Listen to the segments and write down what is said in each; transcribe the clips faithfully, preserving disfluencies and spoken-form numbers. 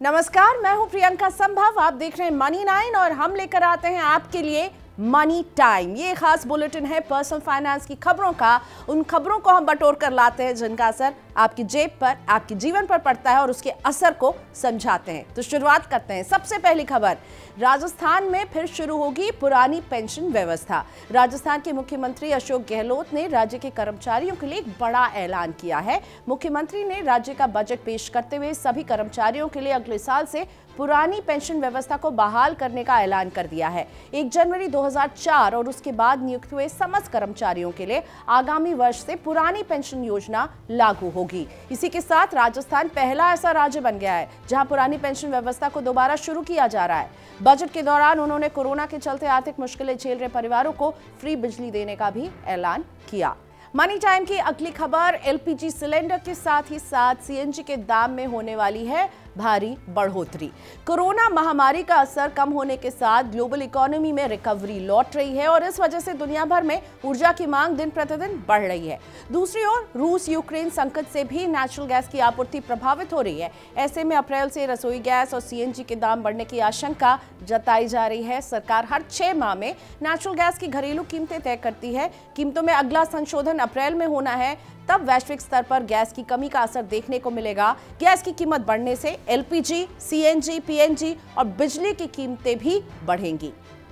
नमस्कार, मैं हूं प्रियंका संभव। आप देख रहे हैं मनी नाइन और हम लेकर आते हैं आपके लिए मनी टाइम। ये खास बुलेटिन है पर्सनल फाइनेंस की खबरों का। उन खबरों को हम बटोर कर लाते हैं जिनका असर आपकी जेब पर, आपके जीवन पर पड़ता है और उसके असर को समझाते हैं। तो शुरुआत करते हैं। सबसे पहली खबर, राजस्थान में फिर शुरू होगी पुरानी पेंशन व्यवस्था। राजस्थान के मुख्यमंत्री अशोक गहलोत ने राज्य के कर्मचारियों के लिए एक बड़ा ऐलान किया है। मुख्यमंत्री ने राज्य का बजट पेश करते हुए सभी कर्मचारियों के लिए अगले साल से पुरानी पेंशन व्यवस्था को बहाल करने का ऐलान कर दिया है। एक जनवरी दो हज़ार चार और उसके बाद नियुक्त हुए समस्त कर्मचारियों के लिए आगामी वर्ष से पुरानी पेंशन योजना लागू होगी। इसी के साथ राजस्थान पहला ऐसा राज्य बन गया है जहां पुरानी पेंशन व्यवस्था को दोबारा शुरू किया जा रहा है। बजट के दौरान उन्होंने कोरोना के चलते आर्थिक मुश्किलें झेल रहे परिवारों को फ्री बिजली देने का भी ऐलान किया। मनी टाइम की अगली खबर, एलपीजी सिलेंडर के साथ ही साथ सीएनजी के दाम में होने वाली है भारी बढ़ोतरी। कोरोना महामारी का असर कम होने के साथ ग्लोबल इकोनॉमी में रिकवरी लौट रही है और इस वजह से दुनिया भर में ऊर्जा की मांग दिन प्रतिदिन बढ़ रही है। दूसरी ओर रूस यूक्रेन संकट से भी नेचुरल गैस की आपूर्ति प्रभावित हो रही है। ऐसे में अप्रैल से रसोई गैस और सीएनजी के दाम बढ़ने की आशंका जताई जा रही है। सरकार हर छह माह में नेचुरल गैस की घरेलू कीमतें तय करती है। कीमतों में अगला संशोधन अप्रैल में होना है, तब वैश्विक स्तर पर गैस की कमी का असर देखने को मिलेगा। गैस की कीमत बढ़ने से एलपीजी, सीएनजी, पीएनजी और बिजली की कीमतें भी बढ़ेंगी।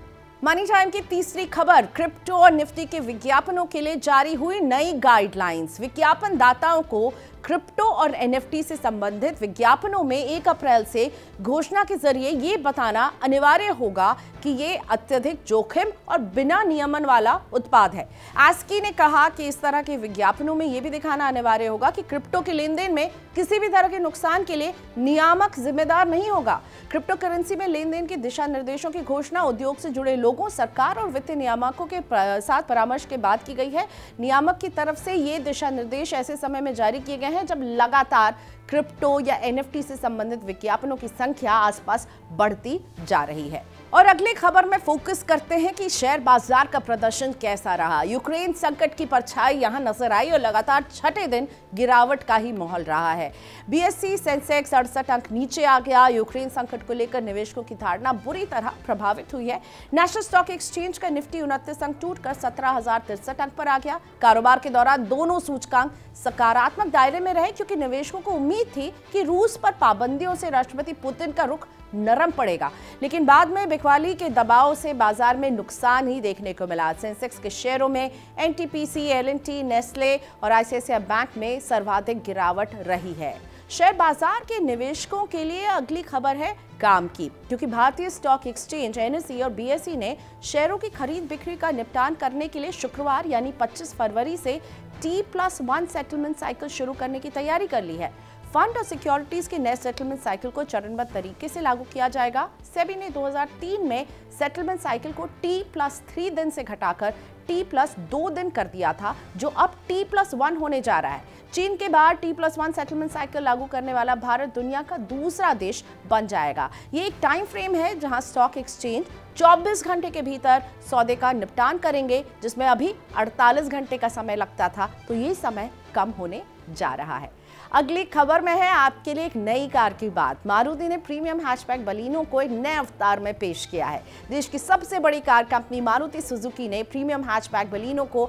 मनी टाइम की तीसरी खबर, क्रिप्टो और निफ्टी के विज्ञापनों के लिए जारी हुई नई गाइडलाइंस। विज्ञापन दाताओं को क्रिप्टो और एनएफटी से संबंधित विज्ञापनों में एक अप्रैल से घोषणा के जरिए ये बताना अनिवार्य होगा कि ये अत्यधिक जोखिम और बिना नियमन वाला उत्पाद है। एस्की ने कहा कि इस तरह के विज्ञापनों में ये भी दिखाना अनिवार्य होगा कि क्रिप्टो के लेन देन में किसी भी तरह के नुकसान के लिए नियामक जिम्मेदार नहीं होगा। क्रिप्टो करेंसी में लेन देन के दिशा निर्देशों की घोषणा उद्योग से जुड़े लोगों, सरकार और वित्तीय नियामकों के साथ परामर्श के बाद की गई है। नियामक की तरफ से ये दिशा निर्देश ऐसे समय में जारी किए गए हैं जब लगातार क्रिप्टो या एनएफटी से संबंधित विज्ञापनों की संख्या आसपास बढ़ती जा रही है। और अगली खबर में फोकस करते हैं कि शेयर बाजार का प्रदर्शन कैसा रहा। यूक्रेन संकट की परछाई यहां नजर आई और लगातार छठे दिन गिरावट का ही माहौल रहा है। बीएसई सेंसेक्स अड़सठ अंक नीचे आ गया। यूक्रेन संकट को लेकर निवेशकों की धारणा बुरी तरह प्रभावित हुई है। नेशनल स्टॉक एक्सचेंज का निफ्टी उनतीस अंक टूटकर सत्रह हजार तिरसठ अंक पर आ गया। कारोबार के दौरान दोनों सूचकांक सकारात्मक दायरे में रहे क्योंकि निवेशकों को उम्मीद थी कि रूस पर पाबंदियों से राष्ट्रपति पुतिन का रुख नरम पड़ेगा, लेकिन बाद में बिकवाली के दबाव से बाजार में नुकसान ही देखने को मिला। सेंसेक्स के शेयरों में एनटीपीसी, एल&टी, नेस्ले और आईसीआईसीआई बैंक में सर्वाधिक गिरावट रही है। शेयर बाजार के निवेशकों के लिए अगली खबर है काम की, क्योंकि भारतीय स्टॉक एक्सचेंज एनएसई और बीएसई ने शेयरों की खरीद बिक्री का निपटान करने के लिए शुक्रवार यानी पच्चीस फरवरी से T plus one settlement cycle शुरू करने की तैयारी कर ली है। फंड और सिक्योरिटीज के नए सेटलमेंट साइकिल को चरणबद्ध तरीके से लागू किया जाएगा। सेबी ने दो हज़ार तीन में सेटलमेंट साइकिल को टी प्लस थ्री दिन से घटाकर टी प्लस दो दिन कर दिया था, जो अब टी प्लस वन होने जा रहा है। चीन के बाद T plus one settlement cycle लागू करने वाला भारत दुनिया का दूसरा देश बन जाएगा। ये एक टाइम फ्रेम है जहां स्टॉक एक्सचेंज चौबीस घंटे के भीतर सौदे का निपटान करेंगे, जिसमें अभी अड़तालीस घंटे का समय लगता था, तो ये समय कम होने जा रहा है। अगली खबर में है आपके लिए एक नई कार की बात। मारुति ने प्रीमियम हैचबैक बलिनो को एक नए अवतार में पेश किया है। देश की सबसे बड़ी कार कंपनी मारुति सुजुकी ने प्रीमियम हैचबैक बलिनो को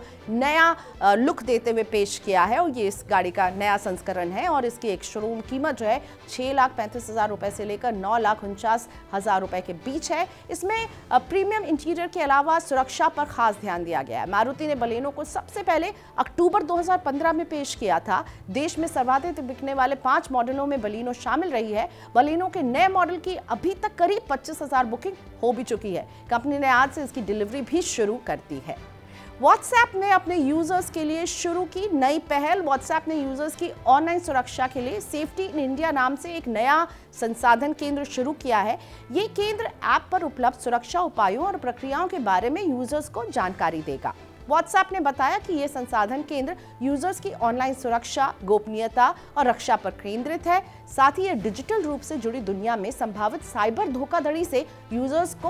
नया लुक देते हुए पेश किया है और ये इस गाड़ी का नया संस्करण है और इसकी एक शोरूम कीमत जो है छह लाख पैंतीस हजार रुपए से लेकर नौ लाख उनचास हजार रुपए के बीच है। इसमें प्रीमियम इंटीरियर के अलावा सुरक्षा पर खास ध्यान दिया गया है। मारुति ने बलिनो को सबसे पहले अक्टूबर दो हजार पंद्रह में पेश किया था। देश में सर्वाधिक बिकने वाले पांच मॉडलों में बलिनो शामिल रही है। बलिनो के नए मॉडल की अभी तक करीब पच्चीस हजार बुकिंग हो भी चुकी है। कंपनी ने आज से इसकी डिलीवरी भी शुरू कर दी है। व्हाट्सएप ने अपने यूजर्स के लिए शुरू की नई पहल। व्हाट्सएप ने यूजर्स की ऑनलाइन सुरक्षा के लिए सेफ्टी इन इंडिया नाम से एक नया संसाधन केंद्र शुरू किया है। ये केंद्र ऐप पर उपलब्ध सुरक्षा उपायों और प्रक्रियाओं के बारे में यूजर्स को जानकारी देगा। व्हाट्सएप ने बताया कि यह संसाधन केंद्र यूजर्स की ऑनलाइन सुरक्षा, गोपनीयता और रक्षा पर केंद्रित है। साथ ही यह डिजिटल रूप से जुड़ी दुनिया में संभावित साइबर धोखाधड़ी से यूजर्स को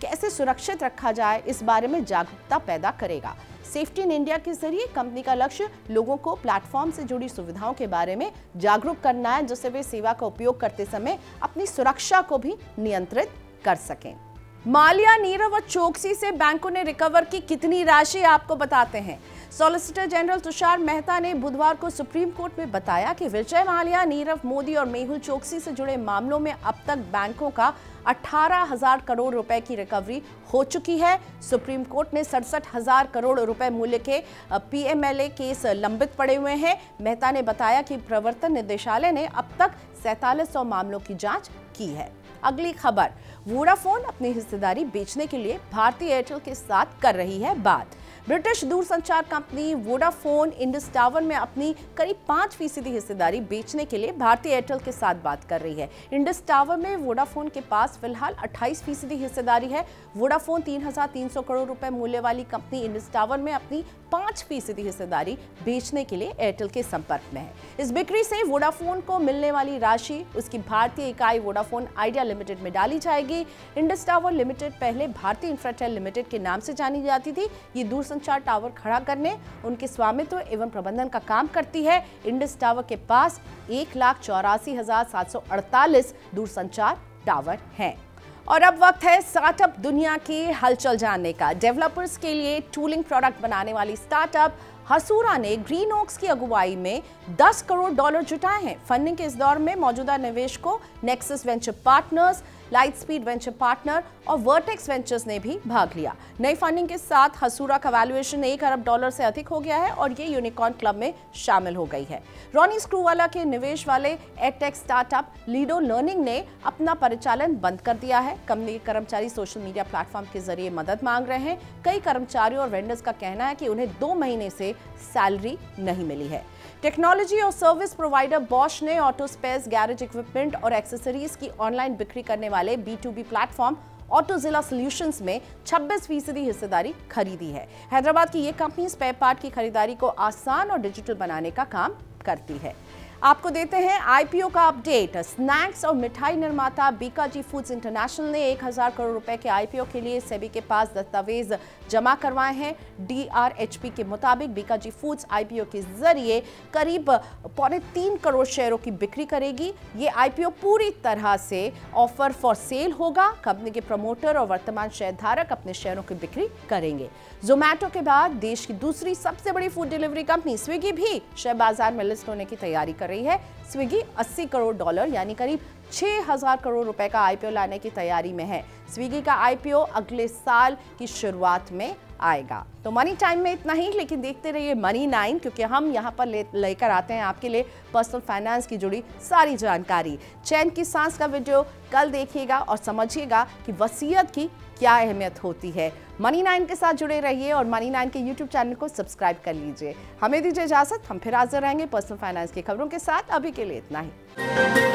कैसे सुरक्षित रखा जाए, इस बारे में जागरूकता पैदा करेगा। सेफ्टी इन इंडिया के जरिए कंपनी का लक्ष्य लोगों को प्लेटफॉर्म से जुड़ी सुविधाओं के बारे में जागरूक करना है, जिससे वे सेवा का उपयोग करते समय अपनी सुरक्षा को भी नियंत्रित कर सकें। माल्या, नीरव और चोकसी से बैंकों ने रिकवर की कितनी राशि, आपको बताते हैं। सॉलिसिटर जनरल तुषार मेहता ने बुधवार को सुप्रीम कोर्ट में बताया कि विजय माल्या, नीरव मोदी और मेहुल चोकसी से जुड़े मामलों में अब तक बैंकों का अठारह हजार करोड़ रुपए की रिकवरी हो चुकी है। सुप्रीम कोर्ट ने सड़सठ हजार करोड़ रुपए मूल्य के पीएमएलए केस लंबित पड़े हुए हैं। मेहता ने बताया कि प्रवर्तन निदेशालय ने अब तक सैंतालीस सौ मामलों की जांच की है। अगली खबर, वोडाफोन अपनी हिस्सेदारी बेचने के लिए भारती एयरटेल के साथ कर रही है बात। ब्रिटिश दूरसंचार कंपनी वोडाफोन इंडस टावर में अपनी करीब पांच फीसदी हिस्सेदारी बेचने के लिए भारती एयरटेल के साथ बात कर रही है। इंडस टावर में वोडाफोन के पास फिलहाल अट्ठाईस फीसदी हिस्सेदारी है। वोडाफोन तीन हजार तीन सौ करोड़ रुपए मूल्य वाली कंपनी इंडस टावर में अपनी पांच फीसदी हिस्सेदारी बेचने के लिए एयरटेल के संपर्क में है। इस बिक्री से वोडाफोन को मिलने वाली राशि उसकी भारतीय इकाई वोडाफोन आइडिया लिमिटेड में डाली जाएगी। इंडस टावर लिमिटेड पहले भारतीय इंफ्राटेल लिमिटेड के नाम से जानी जाती थी। ये दूरसंचार टावर खड़ा करने, उनके स्वामित्व एवं प्रबंधन का काम करती है। इंडस टावर के पास एक लाख चौरासी हजार सात सौ अड़तालीस दूरसंचार टावर हैं। और अब वक्त है स्टार्टअप दुनिया की हलचल जानने का। डेवलपर्स के लिए टूलिंग प्रोडक्ट बनाने वाली स्टार्टअप हसूरा ने ग्रीन ओक्स की अगुवाई में दस करोड़ डॉलर जुटाए हैं। फंडिंग के इस दौर में मौजूदा निवेशकों Nexus Venture Partners, Lightspeed Venture Partner और वर्टेक्स वेंचर्स ने भी भाग लिया। नई फंडिंग के साथ हसूरा का वैल्यूएशन एक अरब डॉलर से अधिक हो गया है और ये यूनिकॉर्न क्लब में शामिल हो गई है। रॉनी स्क्रूवाला के निवेश वाले एडटेक स्टार्टअप लीडो लर्निंग ने अपना परिचालन बंद कर दिया है। कंपनी के कर्मचारी सोशल मीडिया प्लेटफॉर्म के जरिए मदद मांग रहे हैं। कई कर्मचारियों और वेंडर्स का कहना है कि उन्हें दो महीने से सैलरी नहीं मिली है। टेक्नोलॉजी और सर्विस प्रोवाइडर बॉश ने ऑटो स्पेयर्स, गैरेज इक्विपमेंट और एक्सेसरीज की ऑनलाइन बिक्री करने वाले B to B platform Autozilla solutions में छब्बीस फीसदी हिस्सेदारी खरीदी है। हैदराबाद की ये कंपनी स्पेयर पार्ट की खरीदारी को आसान और डिजिटल बनाने का काम करती है। आपको देते हैं आईपीओ का अपडेट। स्नैक्स और मिठाई निर्माता बीकाजी फूड्स इंटरनेशनल ने एक हजार करोड़ रुपए के आईपीओ के लिए सेबी के पास दस्तावेज जमा करवाए हैं। डीआरएचपी के मुताबिक बीकाजी फूड्स आईपीओ के जरिए करीब पौने तीन करोड़ शेयरों की बिक्री करेगी। ये आईपीओ पूरी तरह से ऑफर फॉर सेल होगा। कंपनी के प्रमोटर और वर्तमान शेयरधारक अपने शेयरों की बिक्री करेंगे। जोमैटो के बाद देश की दूसरी सबसे बड़ी फूड डिलीवरी कंपनी स्विगी भी शेयर बाजार में लिस्ट होने की तैयारी कर रही है। स्विगी अस्सी करोड़ डॉलर यानी करीब छह हजार करोड़ रुपए का आईपीओ लाने की तैयारी में है। स्विगी का आईपीओ अगले साल की शुरुआत में आएगा। तो मनी टाइम में इतना ही, लेकिन देखते रहिए मनी नाइन, क्योंकि हम यहाँ पर ले, लेकर आते हैं आपके लिए पर्सनल फाइनेंस की जुड़ी सारी जानकारी। चैन की सांस का वीडियो कल देखिएगा और समझिएगा कि वसीयत की क्या अहमियत होती है। मनी नाइन के साथ जुड़े रहिए और मनी नाइन के यूट्यूब चैनल को सब्सक्राइब कर लीजिए। हमें दीजिए इजाजत, हम फिर हाजिर रहेंगे पर्सनल फाइनेंस की खबरों के साथ। अभी के लिए इतना ही।